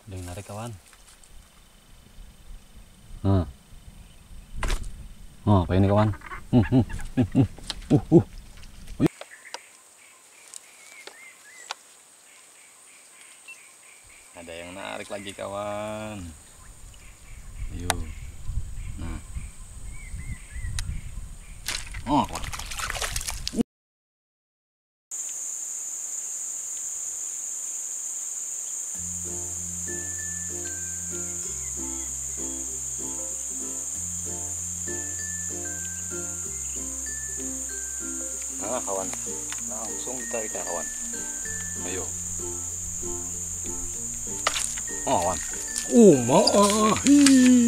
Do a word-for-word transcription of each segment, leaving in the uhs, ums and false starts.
Ada yang narik kawan. Nah, oh, apa ini kawan? Hmm, hmm, hmm, hmm. Uh, uh. Ada yang narik lagi kawan. Ayo. Nah. Oh, kawan. Nah kawan, langsung ditarik ya kawan. Ayo. Oh kawan. Oh mahi.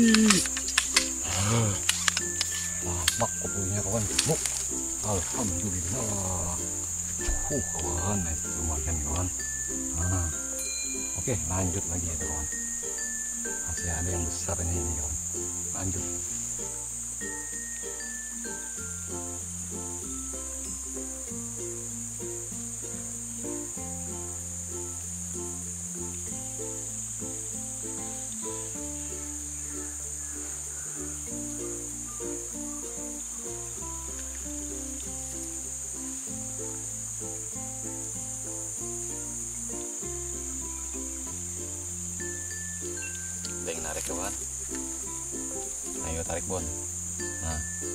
Lamak kopinya kawan. Oh, alhamdulillah. Uh kawan, lumayan kawan. Nah, oke lanjut lagi ya kawan. Masih ada yang besar ini, ini kawan. Lanjut. Ada yang narik kawan. Ayo tarik bon. Nah.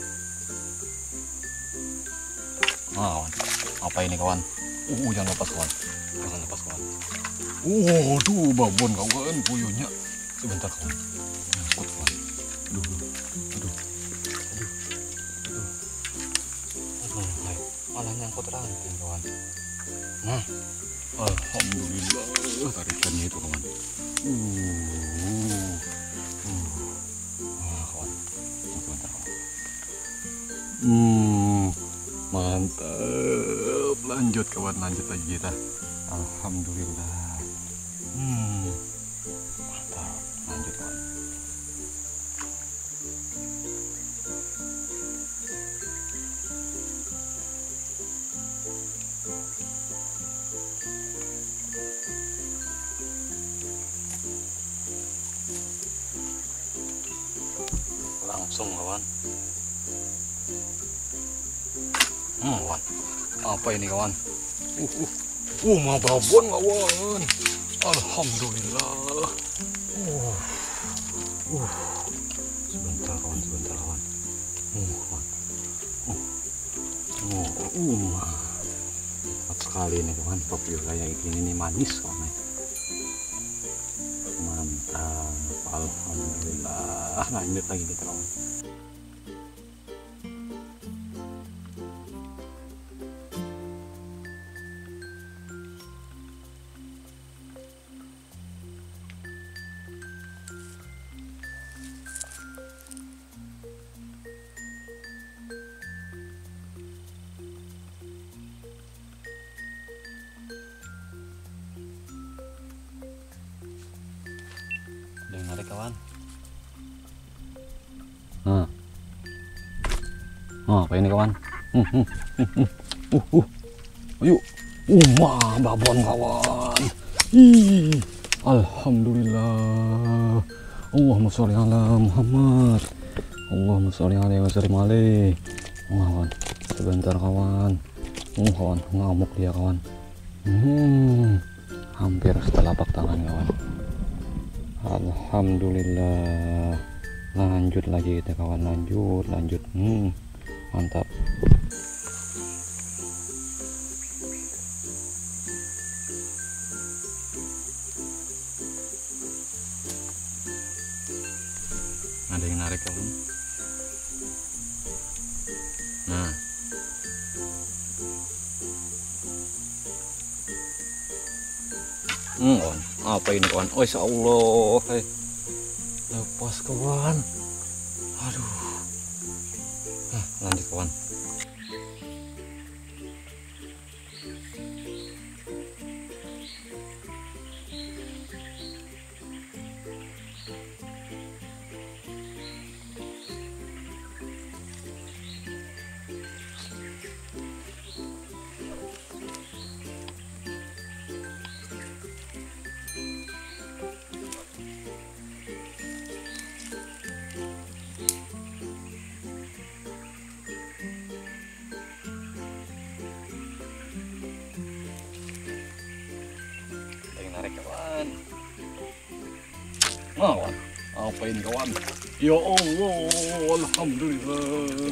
Ah, kawan. Apa ini kawan? Uh, jangan lepas kawan. Jangan lepas kawan. Uh, tuh babon kawan, puyuhnya. Sebentar kawan. Nyangkut kawan. Aduh, aduh, aduh, aduh, aduh, hai. Malah nyangkut ranting kawan. Nah, alhamdulillah tarikannya itu kawan. Uh, uh, ah, kawan. Sebentar kawan. Hmm, mantap. Lanjut kawan, lanjut lagi kita. Alhamdulillah. Hmm, mantap. Lanjut kawan. Langsung kawan. Hmm, kawan. Apa ini kawan? Uh, uh, uh, mah babon kawan. Alhamdulillah. Uh, uh. Sebentar kawan, sebentar kawan. Uh, kawan. Uh, uh, uh. Cepat sekali ini kawan. Papio kayak gini nih manis kawan. Mantap. Alhamdulillah. Lanjut lagi kita kawan. Ada yang narik kawan. Nah. Oh, apa ini kawan? Hmm, hmm, hmm, hmm. Uh, uh. Ayo. Uh, mah babon kawan. Ih, alhamdulillah. Allahumma sholli ala Muhammad. Allahumma sholli alaihi wasallam alaihi. Oh, kawan. Sebentar kawan. Oh, kawan, ngamuk dia kawan. Hmm, hampir setelapak tangan kawan. Alhamdulillah. Lanjut lagi kita kawan, lanjut lanjut. Hmm, mantap. Ada yang narik kawan. Nah, hmm, kawan. Apa ini kawan? Oh, insya Allah. Hai. Lepas kawan. Aduh. Nah, lanjut kawan. narik kawan. Nah, kawan, apain kawan? Ya Allah, alhamdulillah.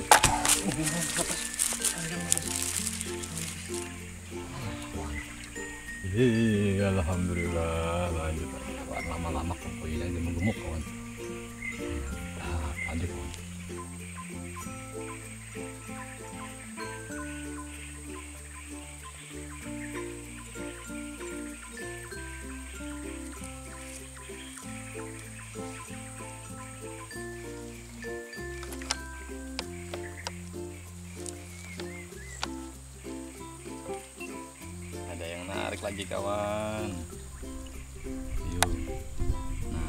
Hei, alhamdulillah, lanjut lagi kawan. Lama-lama pokoknya jadi gemuk kawan. Nah, lanjut kawan. Ada yang narik lagi kawan. Yuk. Nah.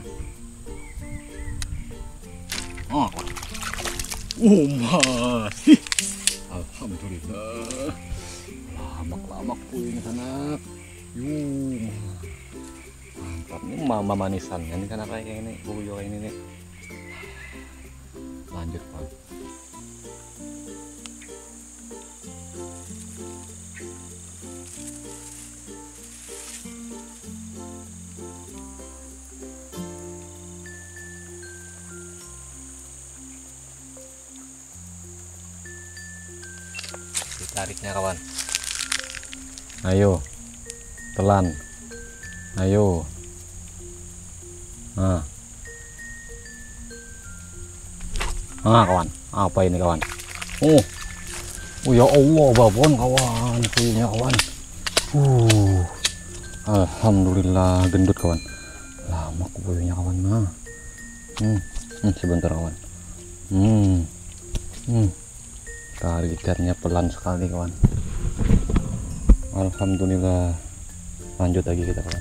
Oh, kawan. Oh, masih. Alhamdulillah. Lamak-lamak puing anak. Yuk. Mantap nih mama manisan. Ini kan apa kayak ini? Buyo kayak ini nih. Lanjut kawan. Tariknya kawan, ayo telan, ayo, nah, nah kawan, apa ini kawan? Oh, oh ya Allah, babon kawan, punya kawan. Uh, alhamdulillah gendut kawan, lama punya kawan. Nah, hmm, hmm, sebentar kawan. Hmm, hmm. Tarik ikannya pelan sekali kawan. Alhamdulillah, lanjut lagi kita kawan.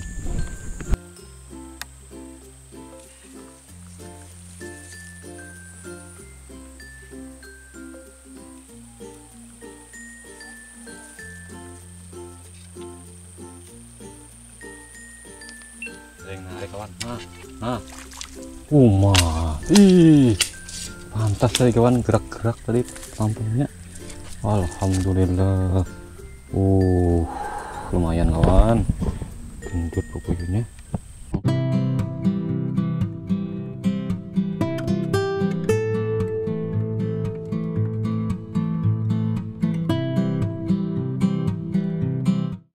Sering narik kawan. Nah, nah, umah, ih, pantas tadi kawan, gerak-gerak tadi lampunya. Alhamdulillah. Uh, lumayan kawan, gendut pokoknya.